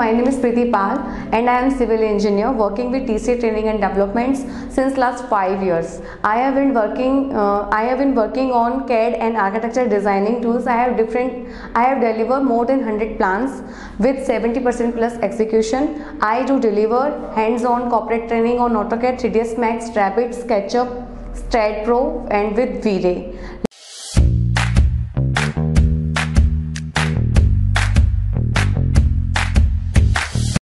my name is Preeti Pal and I am civil engineer working with TCA Training and Developments since last 5 years. I have been working on CAD and architecture designing tools. I have delivered more than 100 plans with 70% plus execution. I do deliver hands-on corporate training on AutoCAD, 3ds Max, Revit, SketchUp, StratPro and with V-Ray.